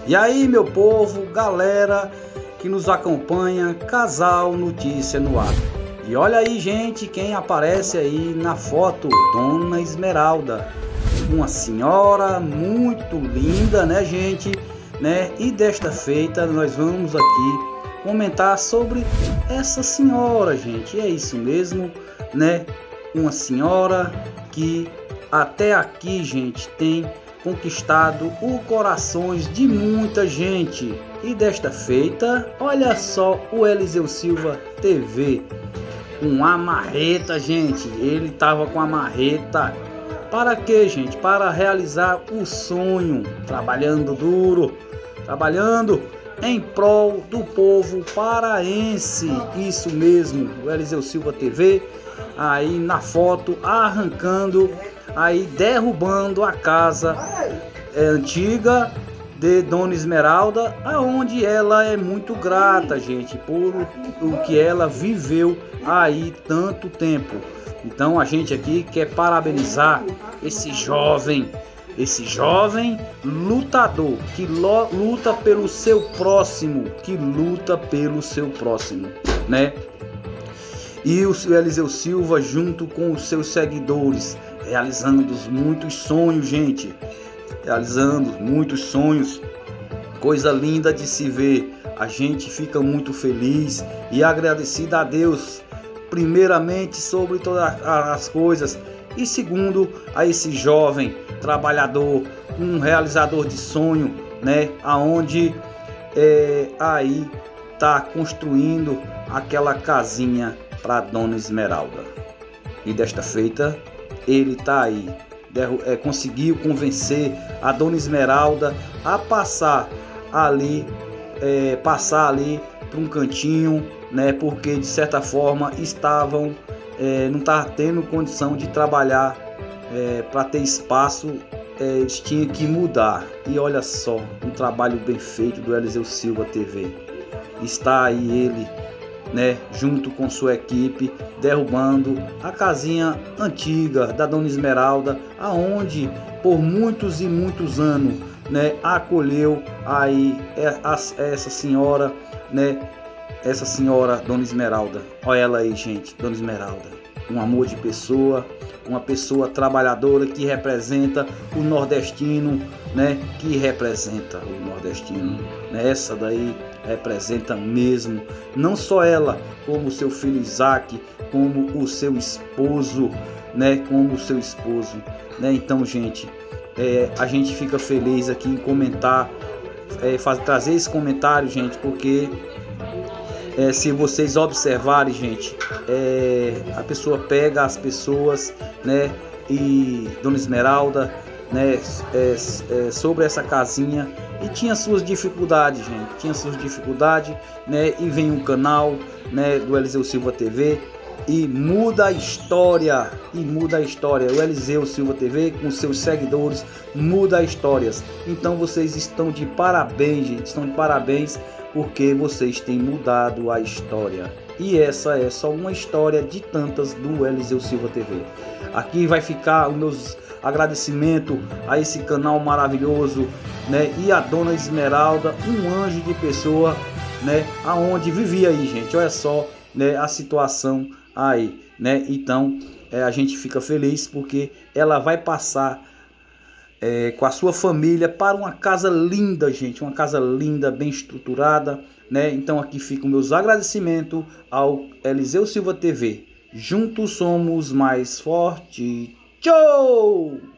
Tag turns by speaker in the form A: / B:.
A: E aí, meu povo, galera que nos acompanha, Casal Notícia no Ar. E olha aí, gente, quem aparece aí na foto, Dona Esmeralda, uma senhora muito linda, né, gente, né? E desta feita nós vamos aqui comentar sobre essa senhora, gente. É isso mesmo, né? Uma senhora que até aqui, gente, tem conquistado os corações de muita gente. E desta feita, olha só o Eliseu Silva TV, com a marreta, gente. Ele tava com a marreta. Para quê, gente? Para realizar o sonho, trabalhando duro, trabalhando em prol do povo paraense. Isso mesmo, o Eliseu Silva TV, aí na foto, arrancando, aí derrubando a casa antiga de Dona Esmeralda, aonde ela é muito grata, gente, por o que ela viveu aí tanto tempo. Então a gente aqui quer parabenizar esse jovem lutador que luta pelo seu próximo, né? E o Eliseu Silva, junto com os seus seguidores, realizando muitos sonhos, gente, realizando muitos sonhos, coisa linda de se ver. A gente fica muito feliz e agradecido a Deus, primeiramente sobre todas as coisas, e segundo a esse jovem trabalhador, um realizador de sonho, né, aonde aí tá construindo aquela casinha para Dona Esmeralda. E desta feita ele tá aí, conseguiu convencer a Dona Esmeralda a passar ali para um cantinho, né? Porque de certa forma não estavam tendo condição de trabalhar, para ter espaço, eles tinham que mudar. E olha só, um trabalho bem feito do Eliseu Silva TV. Está aí ele, né, junto com sua equipe, derrubando a casinha antiga da Dona Esmeralda, aonde por muitos e muitos anos, né, acolheu aí essa senhora, né, essa senhora Dona Esmeralda. Olha ela aí, gente, Dona Esmeralda, um amor de pessoa, uma pessoa trabalhadora que representa o nordestino, né, né? Essa daí representa mesmo, não só ela, como o seu filho Isaac, como o seu esposo, né, Então, gente, a gente fica feliz aqui em comentar, trazer esse comentário, gente, porque se vocês observarem, gente, a pessoa pega as pessoas, né, e Dona Esmeralda, né, sobre essa casinha, e tinha suas dificuldades, gente, né, e vem um canal, né, do Eliseu Silva TV e muda a história, o Eliseu Silva TV com seus seguidores muda histórias. Então vocês estão de parabéns, gente, porque vocês têm mudado a história. E essa é só uma história de tantas do Eliseu Silva TV. Aqui vai ficar os meus agradecimentos a esse canal maravilhoso, né, e a Dona Esmeralda, um anjo de pessoa, né, aonde vivia aí, gente. Olha só, né, a situação aí, né? Então a gente fica feliz porque ela vai passar com a sua família para uma casa linda, gente, uma casa linda, bem estruturada, né? Então aqui ficam meus agradecimentos ao Eliseu Silva TV. Juntos somos mais fortes. Tchau!